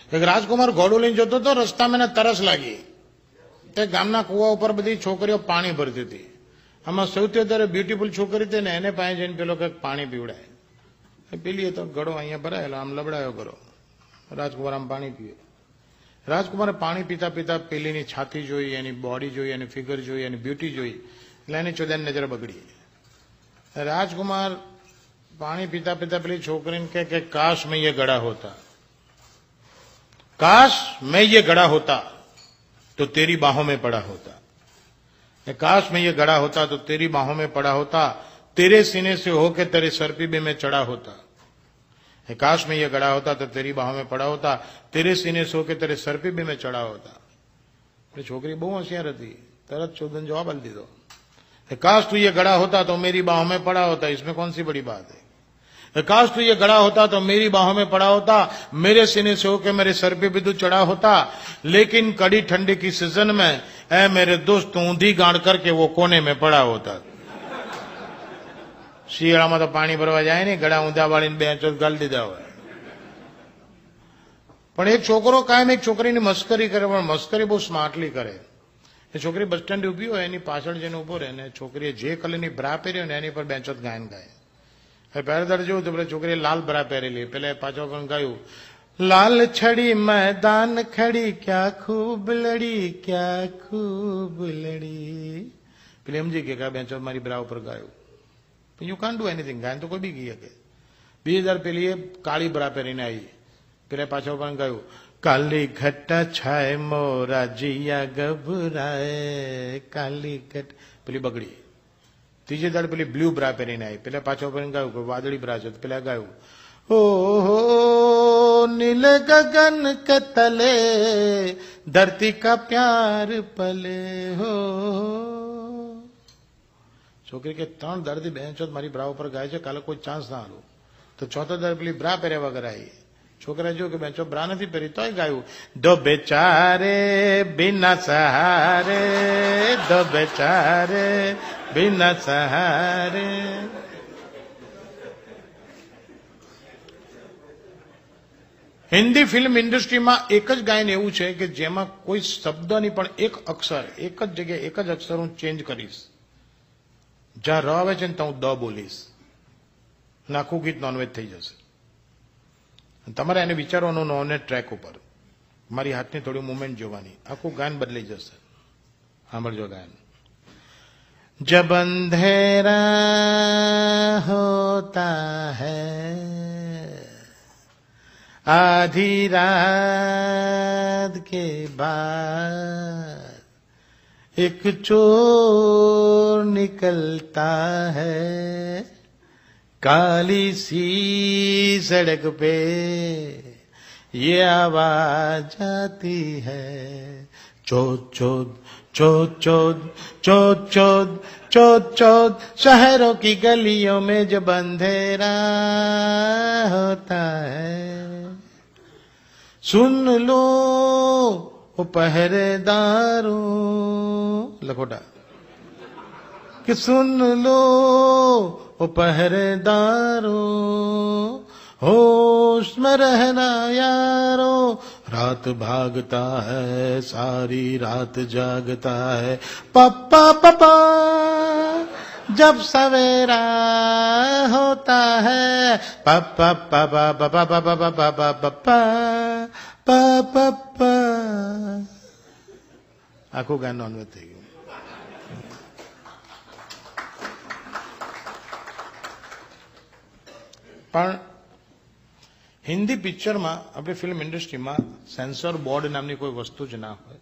એક રાજકુમાર ઘોડું લઈને જતો હતો, રસ્તામાં એને તરસ લાગી. તે ગામના કુવા ઉપર બધી છોકરીઓ પાણી ભરતી હતી. આમાં સૌથી વધારે બ્યુટીફુલ છોકરી હતી ને એને પાસે જઈને પેલો કંઈક પાણી પીવડાય. પેલી તો ઘડો અહીંયા ભરાયેલો, આમ લબડાયો કરો. રાજકુમાર આમ પાણી પીવે. રાજકુમારે પાણી પીતા પીતા પેલીની છાતી જોઈ, એની બોડી જોઈ, એની ફિગર જોઈ, એની બ્યુટી જોઈ, એટલે એની ચોદાની નજર બગડી. રાજકુમાર पानी पीता पीता पेली छोकरी ने कहे कि काश मैं ये गड़ा होता, काश मैं ये गड़ा होता तो तेरी बाहों में पड़ा होता, काश मैं ये गड़ा होता तो तेरी बाहों में पड़ा होता, तेरे सीने से होके तेरे सर पे भी मैं चढ़ा होता, काश मैं ये गड़ा होता तो तेरी बाहों में पड़ा होता, तेरे सीने से होके तेरे सर पे भी मैं चढ़ा होता. छोकरी बहु होशियार थी, तरत चौधन जवाब आल दीधो, काश तू ये गड़ा होता तो मेरी बाहों में पड़ा होता, इसमें कौन सी बड़ी बात है. काश तू ये गड़ा होता तो मेरी बाहों में पड़ा होता, मेरे सीने से होकर मेरे सर पे भी तू चढ़ा होता, लेकिन कड़ी ठंडी की सीजन में ऐ मेरे दोस्त तू ऊंधी गांड करके वो कोने में पड़ा होता. शियाड़ा में तो पानी भरवा जाए नहीं, गड़ा ऊंधा वाली बेंचो गाल दीधा हो. पण एक छोकरो कायम एक छोकरीनी मस्करी करे, पण मस्करी बहुत स्मार्टली करे. એ છોકરી બસ સ્ટેન્ડ ઉભી હોય, એની પાછળ જઈને ઉભો રહે ને છોકરીએ જે કલરની બ્રા પહેરી હોય ને એની પર બેંચોત ગાયન ગાય. પહેલા દાડે જોયું તો પેલા છોકરીએ લાલ બ્રા પહેરેલી, પેલા પાછળ પણ ગાયું, લાલ છડી मैदान खड़ी क्या खूब लड़ी क्या खूब लड़ी. પેલી સમજી કે બેંચોત મારી બ્રા ઉપર ગાયું. યુ કાન્ટ ડુ એનીથિંગ, ગાયન તો કોઈ બી ગઈ શકે. બીજી દર પેલી કાળી બ્રા પહેરીને આવી, પેલા પાછળ પણ ગાયું, काली घटा छाए मोरा जिया घबराए काली घट. પેલી બગડી. ત્રીજે દાડ પેલી બ્લુ બ્રા પહેરીને આવી, પેલા પાછો પહેરીને ગાયું કે વાદળી બ્રા છે, પેલા ગાયું, ओ नील गगन के तले धरती का प्यार पले हो. છોકરી કે ત્રણ દાડથી બેંચો મારી બ્રા ઉપર ગાય છે, કાલે કોઈ ચાન્સ ના આલું. તો ચોથો દાડ પેલી બ્રા પહેર્યા વગર આવી. છોકરા જો કે બેંચો બ્રા નથી પહેરી તોય ગાયું, દો બેચારે બિના સહારે દો બેચારે બિના સહારે. હિન્દી ફિલ્મ ઇન્ડસ્ટ્રીમાં એક જ ગાયન એવું છે કે જેમાં કોઈ શબ્દ નહીં પણ એક અક્ષર, એક જ જગ્યાએ એક જ અક્ષર હું ચેન્જ કરીશ. જ્યાં ર આવે છે ને ત્યાં હું દ બોલીશ, આખું ગીત નોનવેજ થઈ જશે. તમારે એને વિચારવાનું નોને ટ્રેક ઉપર, મારી હાથની થોડી મુવમેન્ટ જોવાની, આખું ગાયન બદલાઈ જશે. સાંભળજો ગાયન. जब अंधेरा होता है आधी रात के बाद एक चोर निकलता है काली सी सड़क पे ये आवाज आती है चोद चोद चोद चोद चोद चोद चोद चोद शहरों की गलियों में जब अंधेरा होता है सुन लो वो पहरेदारों लखोटा कि सुन लो वो पहरेदारों होश में रहना यारो रात भागता है सारी रात जागता है पप्पा पप्पा जब सवेरा होता है पप्पा पप्पा पप्पा पप्पा पप्पा पप्पा पप्पा આખું ગાન નોનવેજ થઈ ગયું. પણ હિન્દી પિક્ચરમાં આપણે ફિલ્મ ઇન્ડસ્ટ્રીમાં સેન્સર બોર્ડ નામની કોઈ વસ્તુ જ ના હોય.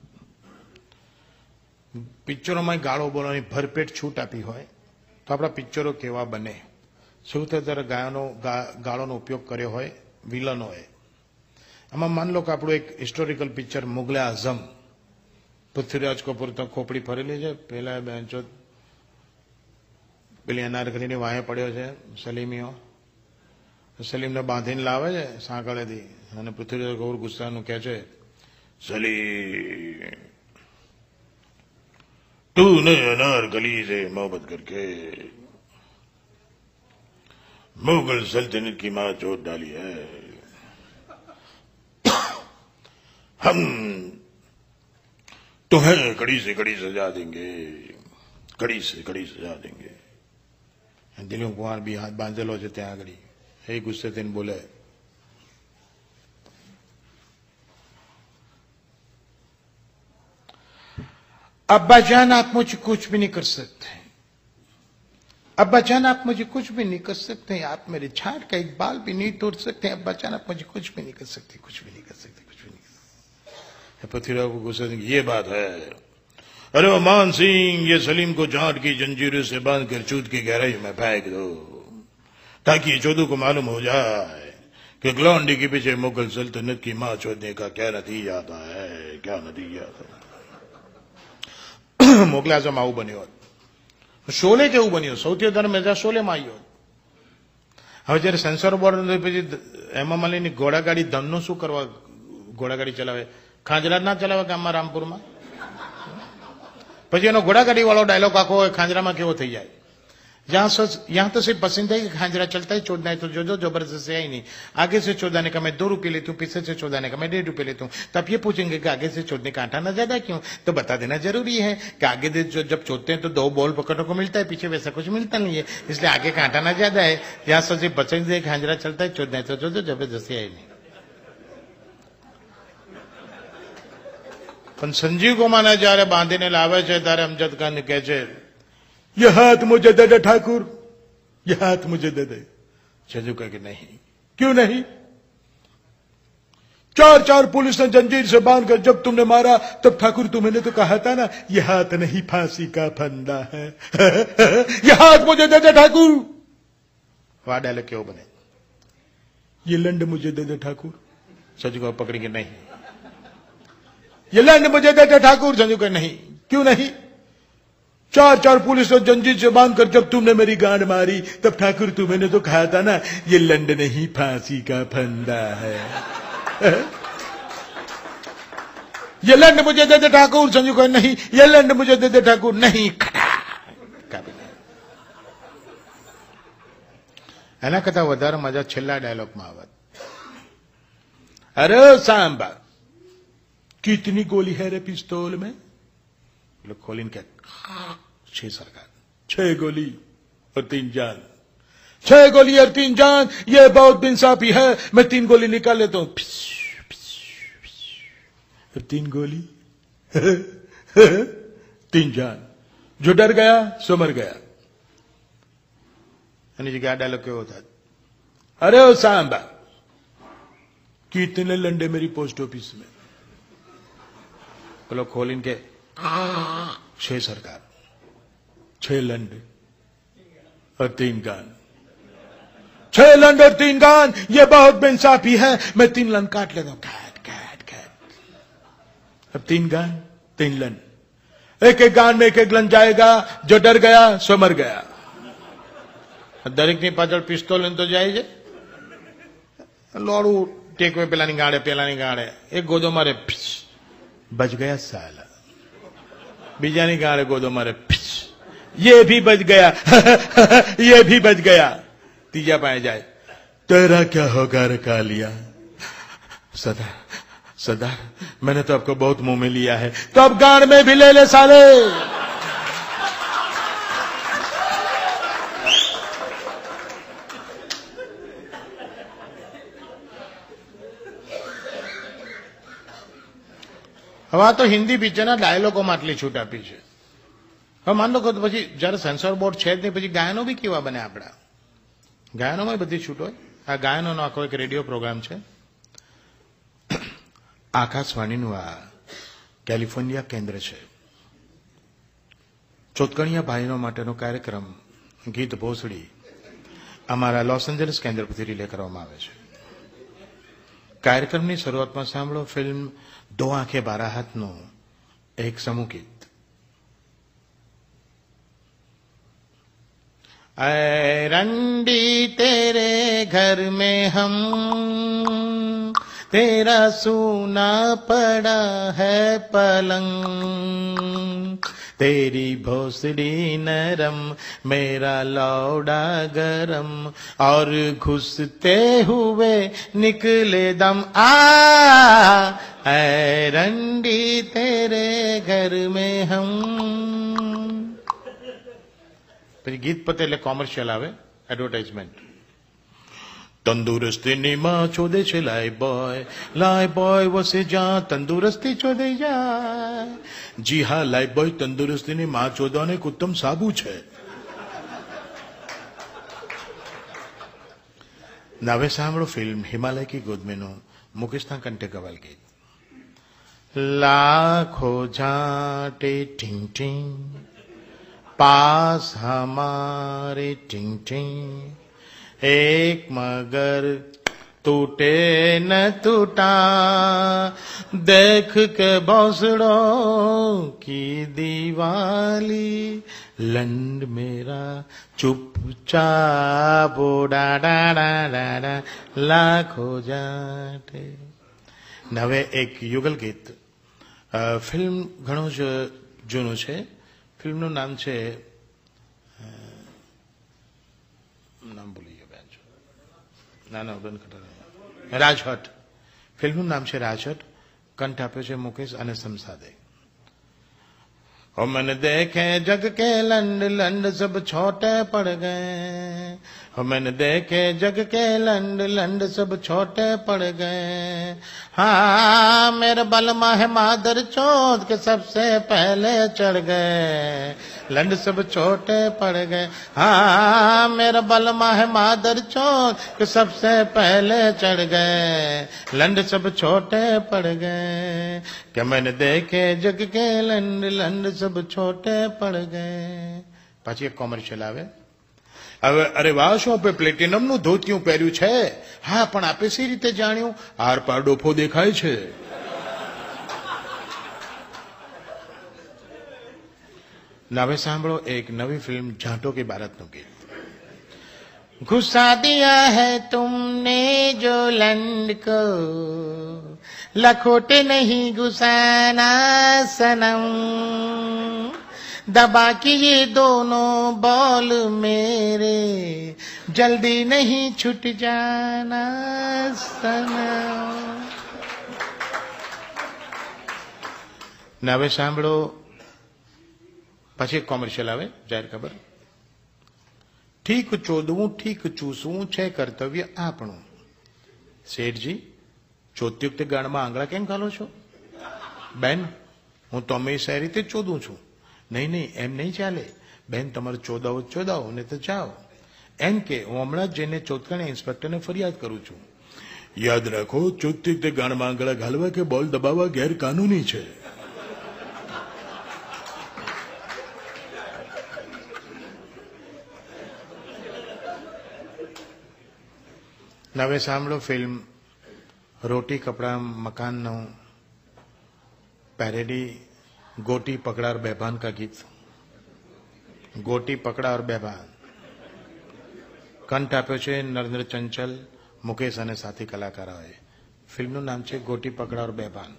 પિક્ચરોમાં ગાળો બોલવાની ભરપેટ છૂટ આપી હોય તો આપણા પિક્ચરો કેવા બને. સૌથી વધારે ગાળોનો ઉપયોગ કર્યો હોય વિલનોએ. આમાં માન લો કે આપણું એક હિસ્ટોરિકલ પિક્ચર મુગલે આઝમ, પૃથ્વીરાજ કપૂર તો ખોપડી ફરેલી છે, પેલા બેન્ચો પેલી અનારકલીની વાહે પડ્યો છે સલીમીઓ, સલીમને બાંધીને લાવે છે સાંકળેથી અને પૃથ્વીરાજ કપૂર ગુસ્સાનું કહે છે સલીમ तूने अनारकली से मोहब्बत करके मुगल सल्तनत की मां चोट डाली है. हम तुम्हें कड़ी से कड़ी सजा देंगे, कड़ी से कड़ी सजा देंगे। દિલીપ કુમાર બી હાથ બાંધેલો છે ત્યાં આગળ, એ ગુસ્સે થઈને બોલે, अब्बा जान आप मुझे कुछ भी नहीं कर सकते, अब्बा जान आप मुझे कुछ भी नहीं कर सकते, आप मेरे झाड़ का एक बाल भी नहीं तोड़ सकते, अब्बा जान आप मुझे कुछ भी नहीं कर सकते, कुछ भी नहीं कर सकते, कुछ भी नहीं कर सकते। पृथ्वीराज को गुस्सा देंगे, ये बात है, अरे मान सिंह ये सलीम को झाड़ की जंजीरों से बांधकर चूत की गहराई में फेंक दो, ताकि चौधू को मालूम हो जाए कि ग्लौंडी के पीछे मुगल सल्तनत की मां चौधने का क्या नतीजा आता है, क्या नतीजा आता है। મોગલ આઝમ આવું બન્યો હોત, શોલે કેવું બન્યું, સૌથી વધારે મજા શોલેમાં આવી હોત। હવે જયારે સેન્સર બોર્ડ પછી હેમા માલિની ઘોડાગાડી ધનનું શું કરવા, ઘોડાગાડી ચલાવે, ખાંજરા ના ચલાવે ગામમાં રામપુરમાં, પછી એનો ઘોડાગાડી વાળો ડાયલોગ આખો ખાંજરામાં કેવો થઈ જાય, यहाँ तो सिर्फ पसंद है कि खांजरा चलता है, चोदना है तो जो जो जबरदस्ती है ही नहीं, आगे से चोदाने का मैं 2 रुपये लेती हूँ, पीछे से चोदाने का मैं 1.5 रुपये लेती हूँ। तो आप ये पूछेंगे कि आगे से चोदने का आटा ना ज्यादा क्यों, तो बता देना जरूरी है कि आगे से जब चोदते हैं तो 2 बॉल पकड़ने को मिलता है, पीछे वैसा कुछ मिलता नहीं है, इसलिए आगे का आटा ना ज्यादा है। यहाँ से सिर्फ पसंद है खांजरा चलता है, चोदना है तो जो जो जबरदस्ती है ही नहीं। પણ સંજીવ કુમારને જયારે બાંધીને લાવે છે ત્યારે અમજદ ખાન કહે છે, ये हाथ मुझे दे दे ठाकुर, ये हाथ मुझे दे दे। संजू कहे कि नहीं, क्यों नहीं, 4 पुलिस ने जंजीर से बांधकर जब तुमने मारा तब ठाकुर तुम्हें तो कहा था ना, ये हाथ नहीं फांसी का फंदा है, ये हाथ मुझे दे दे ठाकुर। वाह डायलॉग क्यों बने, ये लंड मुझे दे दे ठाकुर। संजू को पकड़ेंगे नहीं, ये लंड मुझे दे दे ठाकुर। संजू कहे नहीं, क्यों नहीं, 4 पुलिस ने जंजीर से बांधकर जब तुमने मेरी गांड मारी तब ठाकुर तुम्हें तो कहा था ना, ये लंड नहीं फांसी का फंदा है, ये लंड मुझे दे दे ठाकुर। संजू कहे नहीं, ये लंड मुझे दे दे ठाकुर। नहीं, एना करता વધારે મજા છેલ્લા ડાયલોગમાં આવે, अरे सांबा कितनी गोली है रे पिस्तौल में, लोग खोलिन के 6 सरकार, 6 गोली और 3 जान, 6 गोली और 3 जान, ये बहुत बेइंसाफी है, मैं 3 गोली निकाल लेता हूं, 3 गोली 3 जान, जो डर गया सो मर गया। यानी क्या डायलॉग क्यों होता है, अरे ओ सांबा कितने लंडे मेरी पोस्ट ऑफिस में, लोग खोलिन के 6 सरकार, 6 लंड और 3 गान, 6 लंड और 3 गान, ये बहुत बेइंसाफी है, मैं 3 लंड काट लेता हूं, काट। अब 3 गान 3 लंड, एक गान में एक लंड जाएगा, जो डर गया सो मर गया। दरेक ની પાછળ પિસ્તોલ તો જાય છે, લોડું ટેકવે પેલાની ગાળે, એક ગોદો મારે बच गया साला, बीजानी गाड़े गोदो मारे, ये भी बच गया, ये भी बच गया। तीजा पाए जाए, तेरा क्या होगा रे कालिया, सदा मैंने तो आपको बहुत मुंह में लिया है, तो अब गाड़ में भी ले ले साले। હવે આ તો હિન્દી પિક્ચરના ડાયલોગોમાં આટલી છૂટ આપી છે। હવે માન લો કે પછી જયારે સેન્સર બોર્ડ છે જ નહીં, પછી ગાયનો બી કેવા બને આપણા, ગાયનોમાં બધી છૂટ હોય। આ ગાયનોનો આખો એક રેડિયો પ્રોગ્રામ છે, આકાશવાણીનું આ કેલિફોર્નિયા કેન્દ્ર છે। ચોતકણિયા ભાઈનો માટેનો કાર્યક્રમ ગીત ભોસડી અમારા લોસ એન્જલસ કેન્દ્ર પરથી રિલે કરવામાં આવે છે। કાર્યક્રમની શરૂઆતમાં સાંભળો ફિલ્મ 2 आंखें 12 हाथનું एक समूह गीत। ऐ रंडी तेरे घर में हम, तेरा सूना पड़ा है पलंग, तेरी भोसड़ी नरम मेरा लौड़ा गरम, और घुसते हुए निकले दम, आ ऐ रंडी तेरे घर में हम. પછી ગીત પતે એટલે કોમર્શિયલ આવે, એડવર્ટાઇઝમેન્ટ. તંદુરસ્તીની માં ચોદે છે લાય બોય વસે જા તંદુરસ્તી ચોદે જાય. જી હા, લાય બોય તંદુરસ્તીની માં ચોદવાનો એક ઉત્તમ સાબુ છે. હવે સાંભળો ફિલ્મ હિમાલય કી ગોદ મેનું મુકેશના કંઠે ગવાલ ગીત. लाखों जाटे टिंग टिंग पास हमारे टिंग टिंग एक मगर टूटे न टूटा देख के भौसड़ों की दीवाली लंड मेरा चुपचाप डा डा डा डा डा लाखों जाटे. હવે એક યુગલ ગીત. ફિલ્મ ઘણું જ જૂનું છે. ફિલ્મનું નામ છે, નામ ભૂલી ગયો બેન, રાજહટ. ફિલ્મનું નામ છે રાજહટ. કંઠ આપ્યો છે મુકેશ અને સમસાદે. और मैंने देखे जग के लंड लंड सब छोटे पड़ गए. और मैंने देखे जग के लंड लंड सब छोटे पड़ गए. हाँ मेरे बलमा है मादर चौथ के सबसे पहले चढ़ गए. लंड सब छोटे पड़ गए. हाँ मेरा बलमा है मादर चौथ के सबसे पहले चढ़ गए. लंड सब छोटे पड़ गए. क्या मैंने देखे जग के लंड लंड सब छोटे पड़ गए. पाછી એક કોમર્શિયલ આવે. હવે અરે વાહ, શું આપે પ્લેટિનમ નું ધોતિયું પહેર્યું છે. હા પણ આપે સી રીતે જાણ્યું? આર પાર ડોફો દેખાય છે. હવે સાંભળો એક નવી ફિલ્મ જાટો કે બારાતનું ગીત. घुसा दिया है तुमने जो लंड को लखोटे नहीं घुसाना सनम. दबा के ये दोनों बॉल मेरे जल्दी नहीं छूट जाना सनम. હવે સાંભળો પછી એક કોમર્શિયલ આવે, જાહેર ખબર. ઠીક ચોદવું ઠીક ચૂસવું છે કર્તવ્ય આપણું. શેઠજી, ચોદ્યુક્ત ગાળમાં આંગળા કેમ ઘાલો છો? બેન, હું તો હંમેશા એ રીતે ચોદું છું. નહીં નહીં, એમ નહીં ચાલે બેન. તમારે ચોદાવો ને તો જાઓ. એમ કે હું હમણાં જ જઈને ચોથકાણી ઇન્સ્પેક્ટરને ફરિયાદ કરું છું. યાદ રાખો, ચોદ્યુક્ત ગાળમાં આંગળા ઘાલવા કે બોલ દબાવવા ગેરકાનૂની છે. હવે સાંભળો ફિલ્મ રોટી કપડા મકાનનો પેરેડી गोटी पकड़ा और बेभान का गीत. गोटी पकड़ा और बेभान. કંઠ આપ્યો છે નરેન્દ્ર ચંચલ, મુકેશ અને સાથી કલાકારોએ. ફિલ્મનું નામ છે गोटी पकड़ा और बेभान.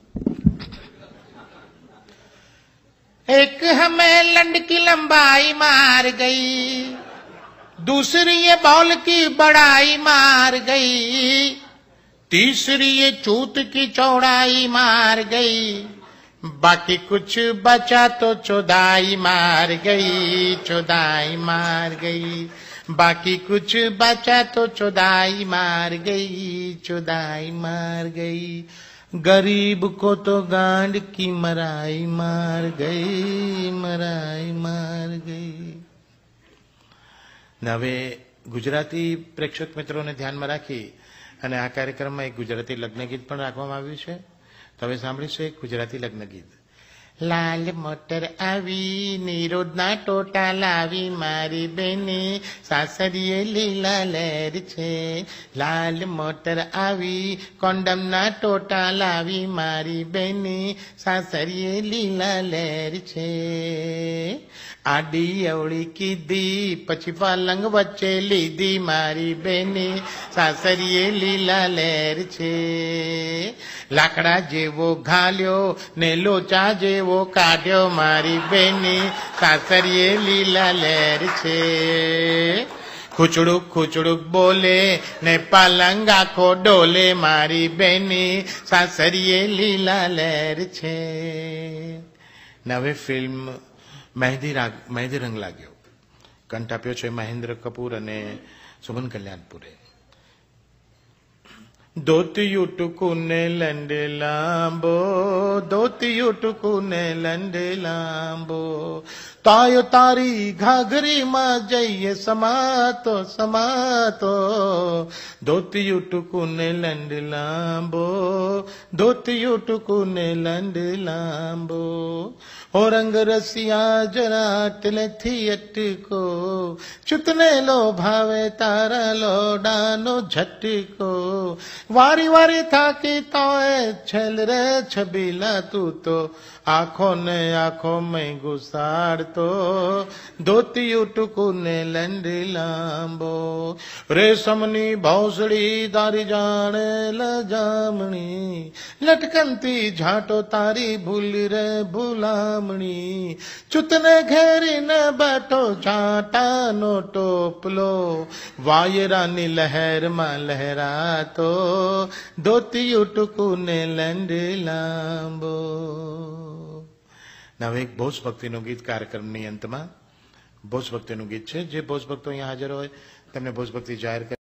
एक हमें लंड की लंबाई मार गई, दूसरी ये बॉल की बड़ाई मार गई, तीसरी ये चूत की चौड़ाई मार गई, बाकी कुछ बचा तो चौदाई मार गई, चौदाई मार गई. बाकी कुछ बचा तो चौदाई मार गई, चौदाई मार गई. गरीब को तो गांड की मराई मार गई, मराई मार गई. હવે ગુજરાતી પ્રેક્ષક મિત્રોને ધ્યાનમાં રાખી અને આ કાર્યક્રમમાં એક ગુજરાતી લગ્ન ગીત પણ રાખવામાં આવ્યું છે. હવે સાંભળીશું એક ગુજરાતી લગ્ન ગીત. લાલ મોટર આવી નિરોધના ટોટા લાવી મારી બેને સાસરીએ લીલા લહેર છે. લાલ મોટર આવી કોન્ડમના ટોટા લાવી મારી બેને સાસરીએ લીલા લહેર છે. આડી અવળી કીધી પછી પલંગ વચ્ચે લીધી મારી બેને સાસરીએ લીલા લહેર છે. લાકડા જેવો ઘાલ્યો ને લોચા જેવો કાઢ્યો મારી બેને સાસરીએ લીલા લહેર છે. ખૂચડુક ખૂચડુક બોલે ને પાલંગ આખો ડોલે, મારી બેની સાસરીએ લીલા લહેર છે. ને હવે ફિલ્મ મહેંદી રંગ લાગ્યો કંઠ આપ્યો છે મહેન્દ્ર કપૂર અને સુમન કલ્યાણપુરે. ધોતિયું ટૂંકુને લંડે લાંબો, ધોતિયું ટૂંકુને લંડે લાંબો, તાયો તારી ઘાઘરીમાં જઈએ સમાતો સમાતો, ધોતિયું ટૂંકુને લંડે લાંબો, ધોતિયું ટૂંકુને લંડે લાંબો. ओ रंग रसिया जरा तिलथी अटको, चुतने लो भावे तारा लोडानो झटको, वारी वारी थाकी तोए छल रे छबीला तू तो, आंखों ने आंखों में घुसाड़तो, धोती उटकू ने लंडी लांबो. रेशमनी भौसड़ी तारी जाने लजामणी, लटकनती झाटो तारी भूली रे भूलामणी, चुतने घेरी ने बैठो झाटानो टोपलो, वायरानी लहर में लहरातो, धोती उटकू ने लंडी लांबो. હવે એક ભોજ ભક્તિનું ગીત કાર્યક્રમની અંતમાં ભોજ ભક્તિનું ગીત છે. જે ભોજ ભક્તો અહીંયા હાજર હોય તેમને ભોજ ભક્તિ જાહેર